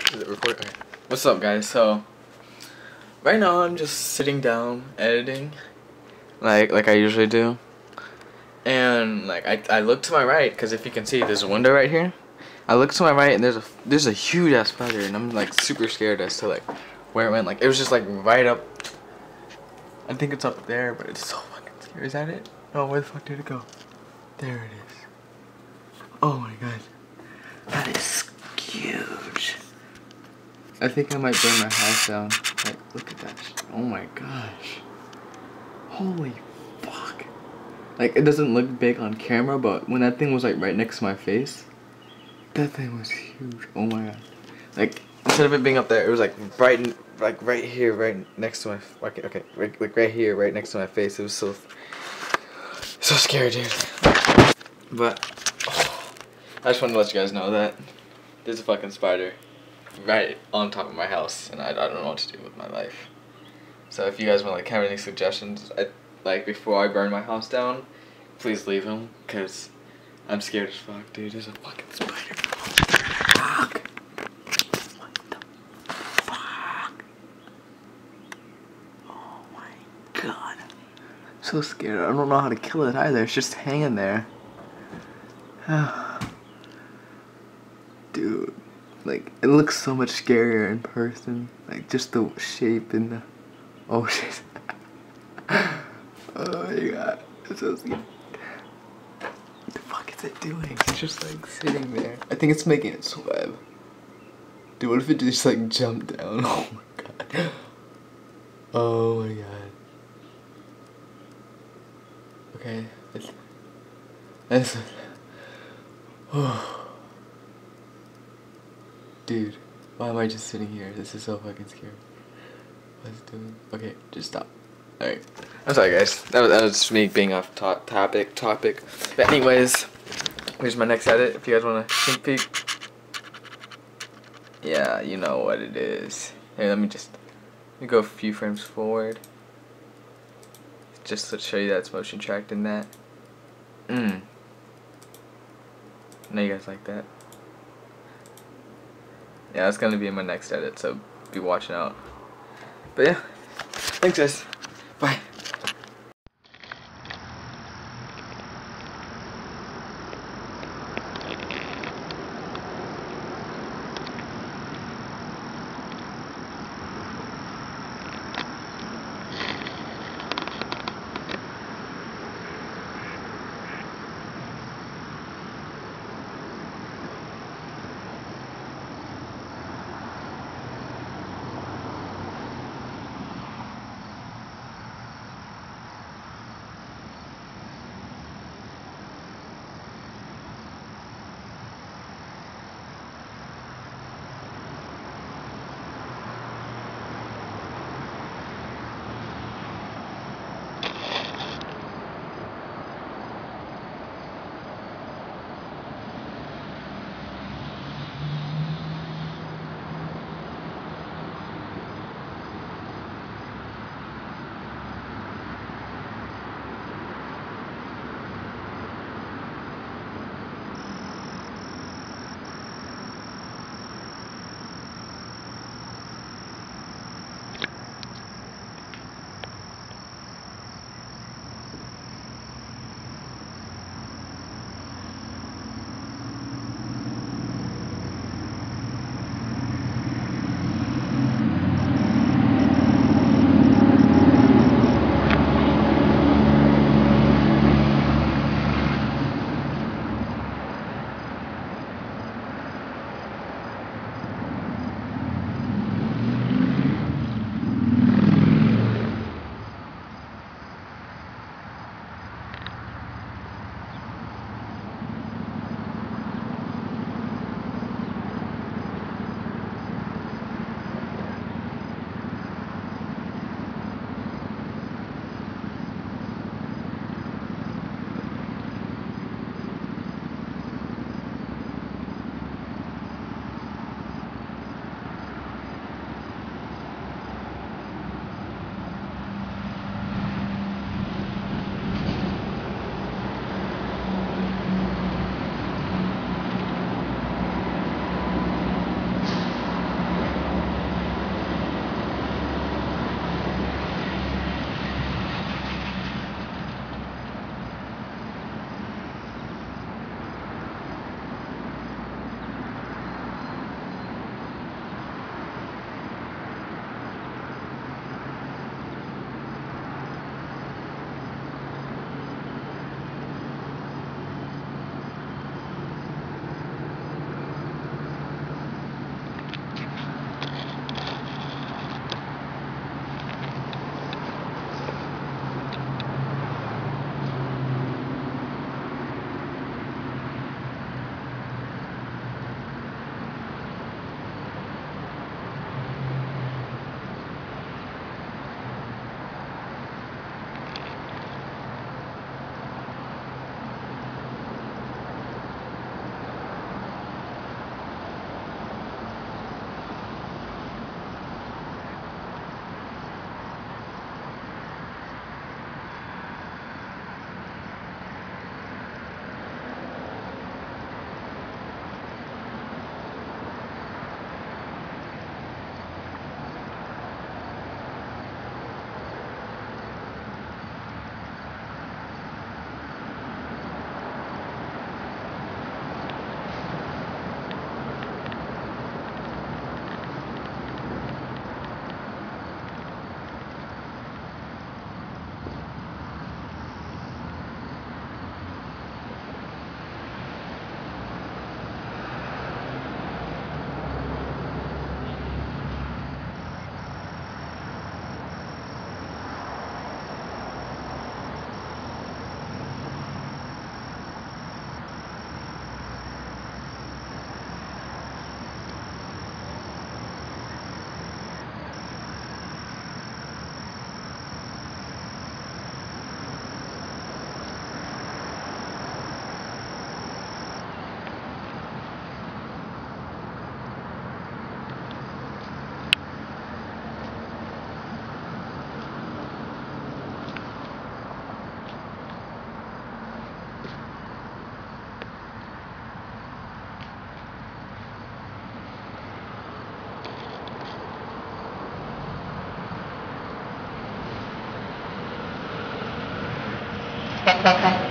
Is it recording? Okay. What's up, guys? So right now I'm just sitting down editing, like I usually do, and like I look to my right because if you can see, there's a window right here. I look to my right and there's a huge ass spider, and I'm like super scared as to like where it went. Like it was just like right up. I think it's up there, but it's so fucking scary. Is that it? No, where the fuck did it go? There it is. Oh my god, that is huge. I think I might burn my house down. Like, look at that shit. Oh my gosh. Holy fuck. Like, it doesn't look big on camera, but when that thing was like right next to my face, that thing was huge. Oh my god. Like, instead of it being up there, it was like right here, right next to my, okay, right here, right next to my face. It was so scary, dude. But, I just wanted to let you guys know that there's a fucking spider right on top of my house, and I don't know what to do with my life. So if you guys want like have any suggestions, like before I burn my house down, please leave them, cause I'm scared as fuck, dude. There's a fucking spider. Fuck. What the fuck? Oh my god. I'm so scared. I don't know how to kill it either. It's just hanging there. Dude. Like, it looks so much scarier in person. Like, just the shape and the... Oh, shit. Oh, my God. It's so scary. What the fuck is it doing? It's just, like, sitting there. I think it's making its web. Dude, what if it just, like, jumped down? Oh, my God. Oh, my God. Okay. That's... Oh. Dude, why am I just sitting here? This is so fucking scary. What's it doing? Okay, just stop. Alright. I'm sorry, guys. That was just me being off topic. But anyways, here's my next edit. If you guys want to sneak peek. Yeah, you know what it is. Here, let me go a few frames forward. Just to show you that it's motion tracked in that. I know you guys like that. Yeah, that's gonna be in my next edit, so be watching out. But yeah, thanks guys. Bye. okay.